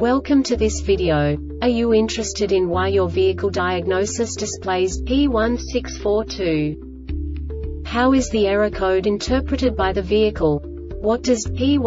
Welcome to this video. Are you interested in why your vehicle diagnosis displays P1642? How is the error code interpreted by the vehicle? What does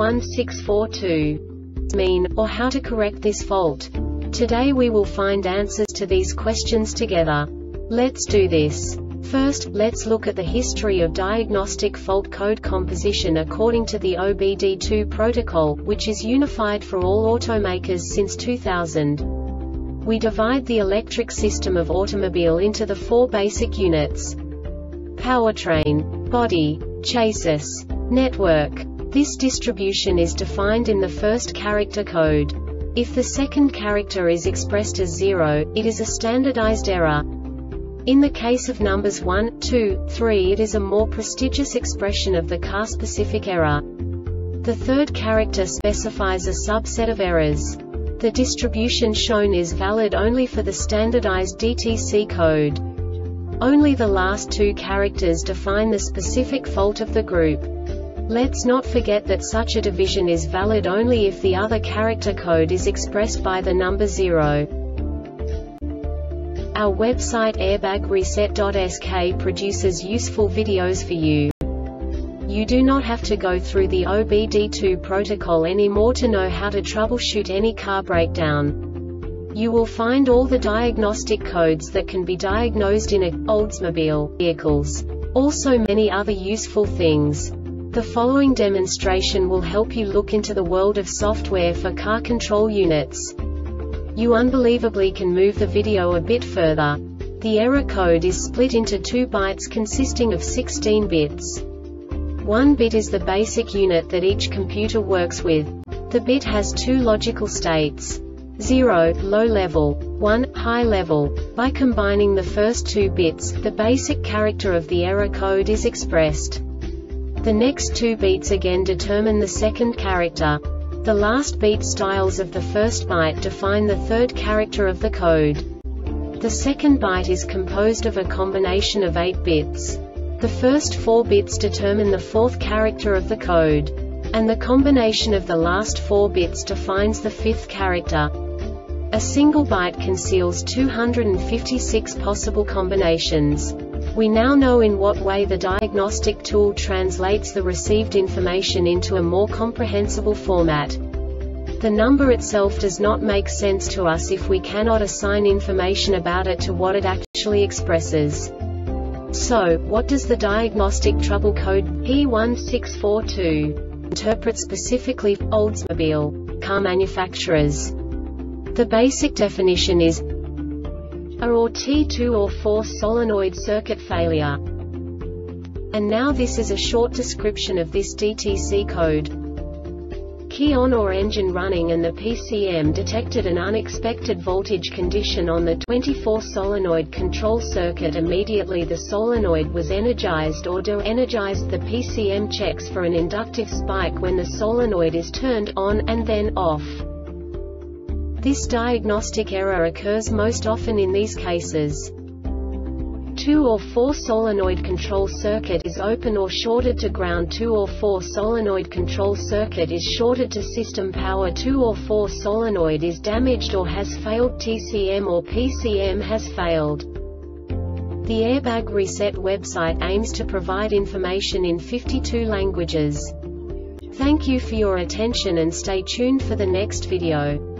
P1642 mean, or how to correct this fault? Today we will find answers to these questions together. Let's do this. First, let's look at the history of diagnostic fault code composition according to the OBD2 protocol, which is unified for all automakers since 2000. We divide the electric system of automobile into the four basic units: powertrain, body, chassis, network. This distribution is defined in the first character code. If the second character is expressed as 0, it is a standardized error. In the case of numbers 1, 2, 3, it is a more prestigious expression of the car-specific error. The third character specifies a subset of errors. The distribution shown is valid only for the standardized DTC code. Only the last two characters define the specific fault of the group. Let's not forget that such a division is valid only if the other character code is expressed by the number 0. Our website airbagreset.sk produces useful videos for you. You do not have to go through the OBD2 protocol anymore to know how to troubleshoot any car breakdown. You will find all the diagnostic codes that can be diagnosed in Oldsmobile vehicles. Also many other useful things. The following demonstration will help you look into the world of software for car control units. You unbelievably can move the video a bit further. The error code is split into 2 bytes consisting of 16 bits. 1 bit is the basic unit that each computer works with. The bit has 2 logical states: 0, low level, 1, high level. By combining the first 2 bits, the basic character of the error code is expressed. The next 2 beats again determine the second character. The last beat styles of the first byte define the third character of the code. The second byte is composed of a combination of 8 bits. The first 4 bits determine the fourth character of the code. And the combination of the last 4 bits defines the fifth character. A single byte conceals 256 possible combinations. We now know in what way the diagnostic tool translates the received information into a more comprehensible format. The number itself does not make sense to us if we cannot assign information about it to what it actually expresses. So, what does the diagnostic trouble code P1642 interpret specifically for Oldsmobile car manufacturers? The basic definition is A or T2 or 4 solenoid circuit failure. And now this is a short description of this DTC code. Key on or engine running and the PCM detected an unexpected voltage condition on the 24 solenoid control circuit. Immediately the solenoid was energized or de-energized. The PCM checks for an inductive spike when the solenoid is turned on, and then off. This diagnostic error occurs most often in these cases: 2 or 4 solenoid control circuit is open or shorted to ground. 2 or 4 solenoid control circuit is shorted to system power. 2 or 4 solenoid is damaged or has failed. TCM or PCM has failed. The Airbag Reset website aims to provide information in 52 languages. Thank you for your attention and stay tuned for the next video.